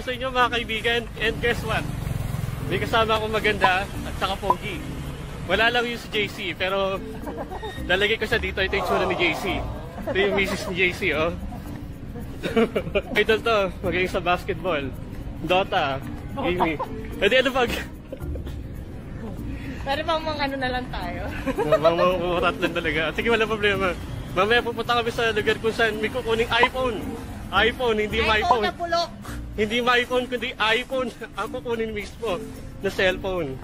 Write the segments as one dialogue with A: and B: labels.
A: sa inyo mga kaibigan. And guess what? May kasama akong maganda at saka pogi. Wala lang yung si JC, pero lalagay ko siya dito. Ito yung tsura ni JC. Ito yung misis ni JC, oh. Idol to, magaling sa basketball, Dota, gaming. Hindi, ano pag...
B: Pero mga ano na lang tayo.
A: Mga lang talaga. Sige, wala problema. Mamaya pupunta kami sa lugar kung saan may kukuning iPhone. iPhone, hindi iPhone.
B: Na bulok.
A: Hindi iPhone, kundi iPhone. Ang kukunin mismo na cellphone.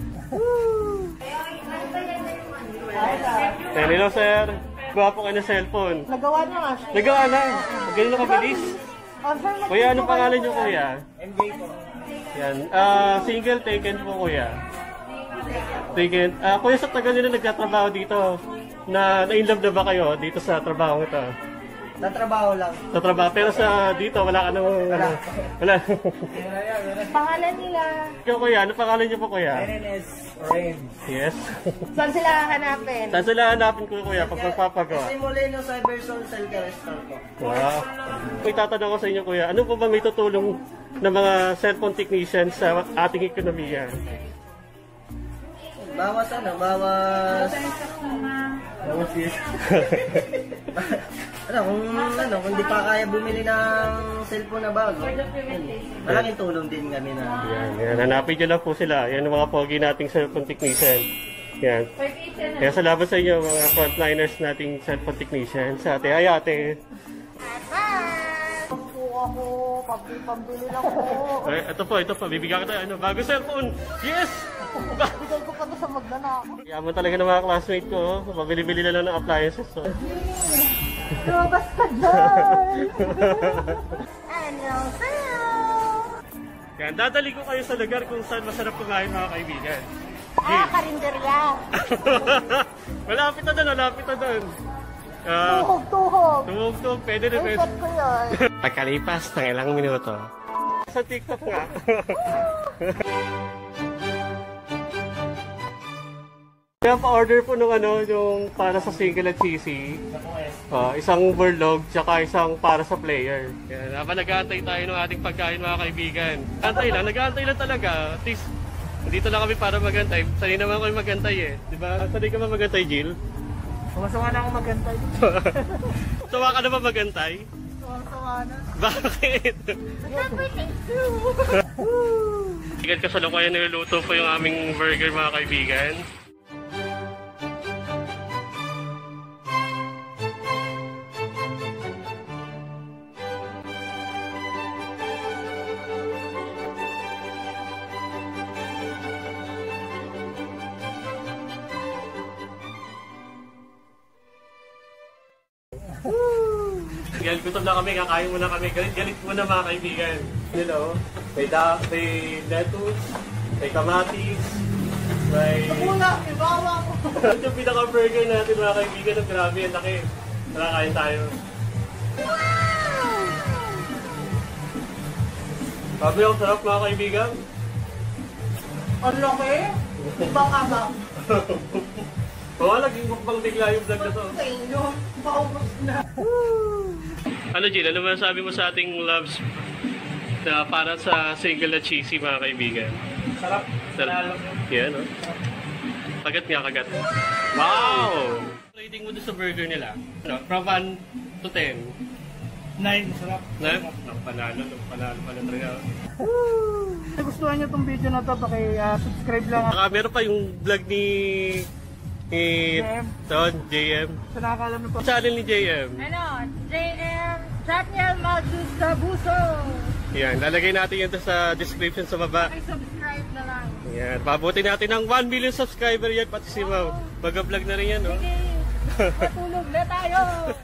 A: Hello, sir. Gwapo ka na cellphone.
B: Nagawa na nga.
A: Nagawa na. Ganun na kabilis. Kuya, anong pangalan niyo, kuya?
C: MJ po.
A: Yan. Single taken po, kuya. Taken. Kuya, sa tagal nila nagtatrabaho dito. Na-inlove na ba kayo dito sa trabaho ito?
C: Natrabaho lang.
A: Sa trabaho. Pero sa dito, wala ka nang... Wala.
B: Pangalan nila.
A: Ikaw, kuya, ano pangalan niyo po, kuya?
C: NNS Rain.
A: Yes.
B: Saan sila hanapin?
A: Saan sila hanapin ko, kuya, pag magpapagawa?
C: Kasi muli no Cybersol Cell Store po.
A: Wow. Kung itatanong ko sa inyo, kuya, ano po ba may tutulong ng mga cellphone technicians sa ating ekonomiya?
C: Bawas ano, bawas kung di pa kaya bumili ng cellphone na bago, malaking tulong din kami na.
A: Yan. Hanapin nyo lang po sila. Yan ang mga pogi nating cellphone technician. Yan. Kaya salamat sa inyo, mga frontliners nating cellphone technician. Sa ate, ay ate.
B: Pambili lang ko.
A: Ito po. Bibigyan kita. Bago cellphone. Yes!
B: Bigay ko pa ito sa magnanakaw.
A: Yaman talaga ng mga classmate ko. Pabili-bili na lang ng appliances.
B: Lumabas ka dyan! Ano sa'yo?
A: Yan, dadali ko kayo sa lugar kung saan masarap kumain, mga kaibigan.
B: Karinderya.
A: Malapit na doon.
B: Tuhog.
A: Tuhog, pwede na.
B: Ikot ko yun.
A: Pagkalipas ng ilang minuto. Sa TikTok nga. Kaya pa-order po nung yung para sa single at cheesy. Isang burlog, tsaka isang para sa player. Yan, habang nag-aantay tayo ng ating pagkain, mga kaibigan. Nag-aantay lang talaga. At least, dito lang kami para magantay. Sanay naman kami magantay eh. Diba? Sanay ka ba magantay, Jill?
B: Sumasawa na ako magantay.
A: Sawa ka na ba magantay?
B: Sumasawa na.
A: Bakit? Sigat kasalukuyan niluluto po yung aming burger, mga kaibigan. Yan, gutom na kami, kakain muna kami. Galit muna, mga kaibigan. May lettuce, may kamatis, may...
B: Muna, ibawa ko.
A: Ito yung pinaka-burger natin, mga kaibigan. Ang grabe, ang laki. Nakakain tayo. Sabi ang sarap, mga kaibigan.
B: Ang laki? Ibang abang.
A: Naging mukbang bigla yung vlog na to.
B: Paubos na.
A: Ano, Jill? Ano ba sabi mo sa ating loves na para sa single na cheesy, mga kaibigan?
C: Sarap.
A: Yan, no? Kagat nga, kagat. Wow! Rating mo doon sa burger nila. From 1 to 10?
C: 9, sarap.
A: 9? Panalo pala talaga.
C: Kung gustuhan nyo itong video na ito, subscribe lang.
A: Meron pa yung vlog ni JM.
C: Sa nakakalam na po.
A: Channel ni JM.
B: JM Daniel Magdustabuso.
A: Yan, lalagay natin yan sa description sa baba.
B: Ay, subscribe na lang.
A: Yan, pabuti natin ng 1 million subscriber yan, pati si Mau. Mag-vlog na rin yan, no?
B: Sige, matulog na tayo.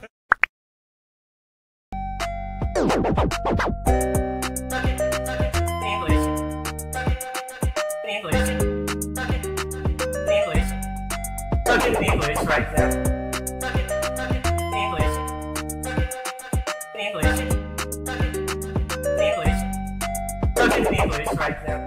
C: English right now. English right now.